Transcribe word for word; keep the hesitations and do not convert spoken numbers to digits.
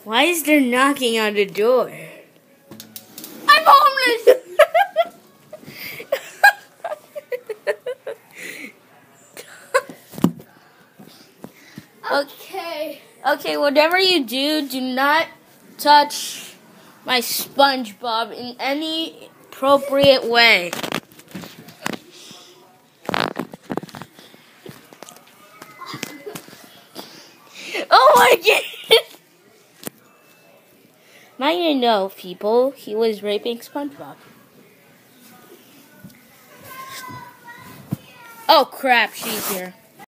Why is there knocking on the door? I'm homeless! Okay. Okay, whatever you do, do not touch my SpongeBob in any appropriate way. Oh my god! Now you know, people, he was raping SpongeBob. Oh crap, she's here.